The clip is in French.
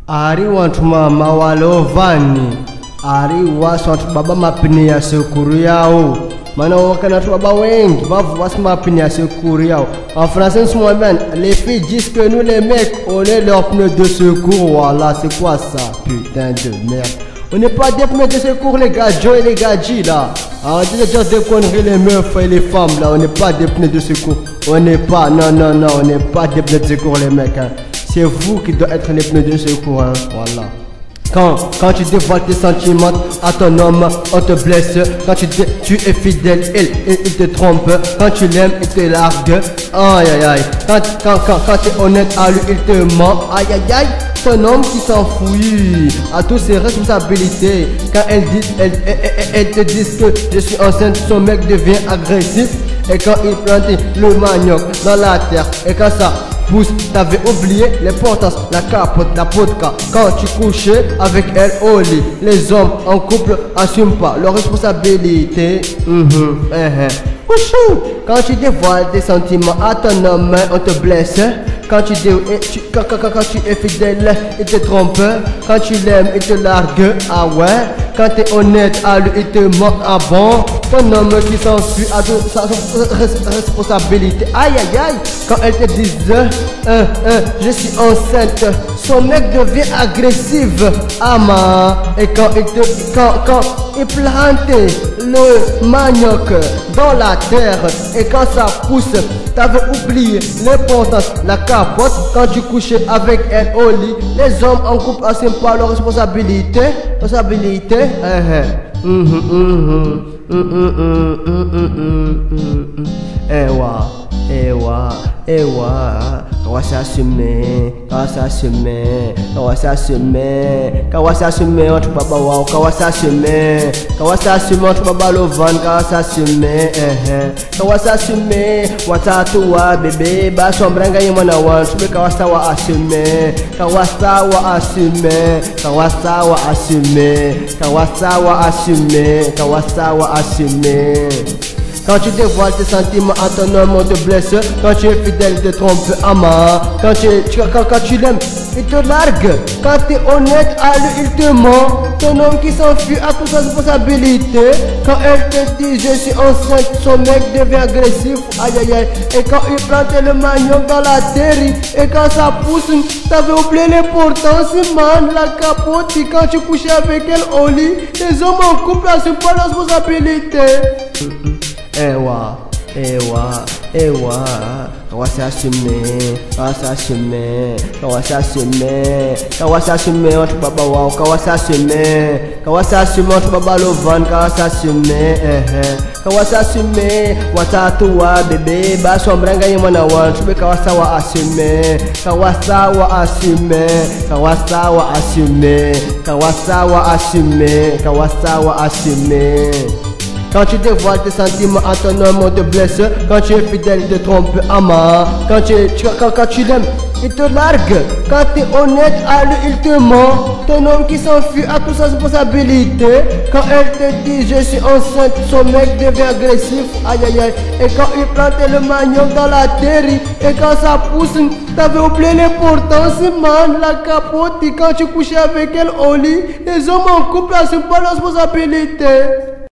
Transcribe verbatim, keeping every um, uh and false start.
Ari wantu mama walovani. Ari wasi wantu baba mapini ya sekuru yao. Mana wakana tu baba wengi bavu wasi mapini ya sekuru yao. En français nous bien, les filles disent que nous les mecs on est leurs pneus de secours. Voilà, c'est quoi ça? Putain de merde. On n'est pas des pneus de secours les gars, Joe et les gars G là. Arrêtez de dire des conneries les meufs et les femmes là. On n'est pas des pneus de secours. On n'est pas, non non non, on n'est pas des pneus de secours les mecs hein. C'est vous qui doit être les pneus de secours hein. Voilà. Quand, quand tu dévoiles tes sentiments à ton homme, on te blesse. Quand tu, tu es fidèle, il, il, il te trompe. Quand tu l'aimes, il te largue. Aïe aïe aïe. Quand, quand, quand, quand tu es honnête à lui, il te ment. Aïe aïe aïe. Ton homme qui s'enfuit à toutes ses responsabilités. Quand elle, dit, elle, elle, elle, elle te dit que je suis enceinte, son mec devient agressif. Et quand il plante le manioc dans la terre, et quand ça pousse, t'avais oublié l'importance, la capote, la vodka. Quand tu couchais avec elle au lit, les hommes en couple assument pas leurs responsabilités. Mmh, mmh, mmh. Quand tu dévoiles tes sentiments à ton homme, on te blesse. Quand tu, dé, tu, quand, quand, quand tu es fidèle, il te trompe. Quand tu l'aimes, il te largue. Ah ouais. Quand tu es honnête à lui, il te ment. Ah bon. Ton homme qui s'enfuit à sa responsabilité. Aïe aïe aïe. Quand elle te dit euh, euh, je suis enceinte, son mec devient agressif. Ah man. Et quand il te quand, quand il plante le manioc dans la terre et quand ça pousse, t'avais oublié l'importance, la capote. Quand tu couchais avec elle au lit, les hommes en couple assument pas leurs responsabilités. Responsabilité. Ewa, ewa, ewa. Kawa s'assumer, kawa s'assumer, kawa s'assumer, kawa s'assumer entre baba wow, kawa s'assumer, kawa s'assumer entre baba lovan, kawa s'assumer, eh eh, kawa s'assumer, watatu wa bébé, ba sombranga yemana wan, tube kawa sawa assumer, kawa sawa assumer, kawa sawa assumer, kawa sawa assumer, kawa sawa assumer. Quand tu dévoiles tes sentiments à ton homme, on te blesse. Quand tu es fidèle, il te trompe. Ama. Quand tu, tu, quand, quand tu l'aimes, il te largue. Quand tu es honnête à lui, il te ment. Ton homme qui s'enfuit a toute sa responsabilité. Quand elle te dit je suis enceinte, son mec devient agressif. Aïe aïe aïe. Et quand il plante le manioc dans la terre, et quand ça pousse, t'avais oublié l'importance, man. La capote, quand tu couches avec elle au lit, les hommes en couple n'assument pas la responsabilité. Ewa, ewa, ewa. Kawa s'assumer, kawa s'assumer, kawa s'assumer, kawa s'assumer entre baba wow, kawa s'assumer, kawa s'assumer entre baba lovan, kawa s'assumer, eh eh, kawa s'assumer, watatu wa bébé, ba sombranga yemana wan, tube kawa sawa assumer, kawa sawa assumer, kawa sawa assumer, kawa sawa assumer, kawa sawa assumer. Quand tu dévoiles tes sentiments à ton homme, on te blesse. Quand tu es fidèle, il te trompe. Ama. Quand tu, tu, quand, quand tu l'aimes, il te largue. Quand tu es honnête à lui, il te ment. Ton homme qui s'enfuit a toute sa responsabilité. Quand elle te dit je suis enceinte, son mec devient agressif. Aïe aïe aïe. Et quand il plante le manioc dans la terre, et quand ça pousse, t'avais oublié l'importance, man. La capote, quand tu couchais avec elle au lit, les hommes en couple n'assument pas la responsabilité.